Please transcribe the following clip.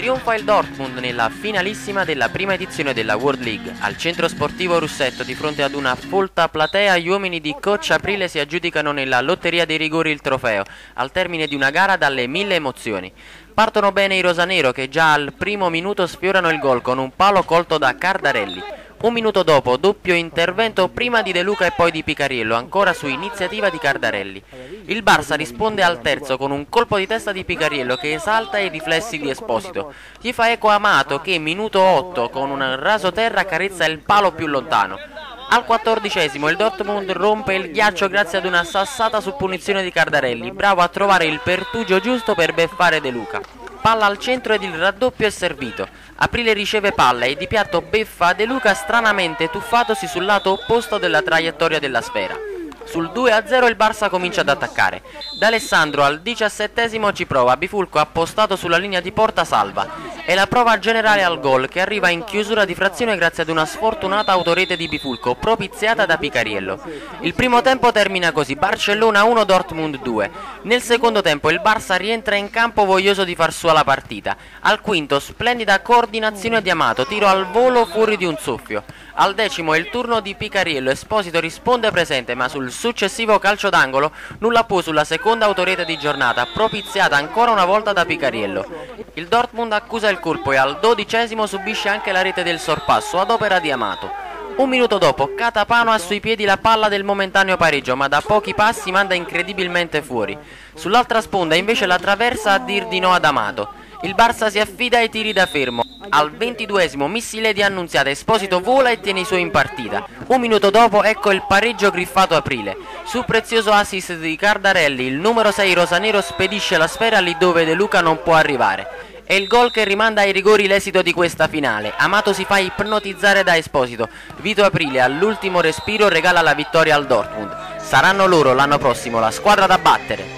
Trionfa il Dortmund nella finalissima della prima edizione della World League. Al centro sportivo Russetto, di fronte ad una folta platea, gli uomini di coach Aprile si aggiudicano nella lotteria dei rigori il trofeo, al termine di una gara dalle 1000 emozioni. Partono bene i rosanero, che già al primo minuto sfiorano il gol con un palo colto da Cardarelli. Un minuto dopo, doppio intervento prima di De Luca e poi di Picariello, ancora su iniziativa di Cardarelli. Il Barça risponde al terzo con un colpo di testa di Picariello che esalta i riflessi di Esposito. Gli fa eco Amato che, minuto 8, con un raso terra carezza il palo più lontano. Al 14esimo il Dortmund rompe il ghiaccio grazie ad una sassata su punizione di Cardarelli, bravo a trovare il pertugio giusto per beffare De Luca. Palla al centro ed il raddoppio è servito. Aprile riceve palla e di piatto beffa De Luca stranamente tuffatosi sul lato opposto della traiettoria della sfera. Sul 2-0 il Barça comincia ad attaccare. D'Alessandro al 17esimo ci prova, Bifulco appostato sulla linea di porta salva. È la prova generale al gol che arriva in chiusura di frazione grazie ad una sfortunata autorete di Bifulco propiziata da Picariello. Il primo tempo termina così: Barcellona 1, Dortmund 2. Nel secondo tempo il Barça rientra in campo voglioso di far sua la partita. Al quinto splendida coordinazione di Amato, tiro al volo fuori di un soffio. Al decimo è il turno di Picariello, Esposito risponde presente, ma sul successivo calcio d'angolo nulla può sulla seconda autorete di giornata, propiziata ancora una volta da Picariello. Il Dortmund accusa il colpo e al 12esimo subisce anche la rete del sorpasso ad opera di Amato. Un minuto dopo Catapano ha sui piedi la palla del momentaneo pareggio, ma da pochi passi manda incredibilmente fuori. Sull'altra sponda invece la traversa a dir di no ad Amato. Il Barça si affida ai tiri da fermo. Al 22esimo missile di Annunziata, Esposito vola e tiene i suoi in partita. Un minuto dopo ecco il pareggio griffato Aprile. Su prezioso assist di Cardarelli, il numero 6 rosanero spedisce la sfera lì dove De Luca non può arrivare. È il gol che rimanda ai rigori l'esito di questa finale. Amato si fa ipnotizzare da Esposito. Vito Aprile all'ultimo respiro regala la vittoria al Dortmund. Saranno loro l'anno prossimo la squadra da battere.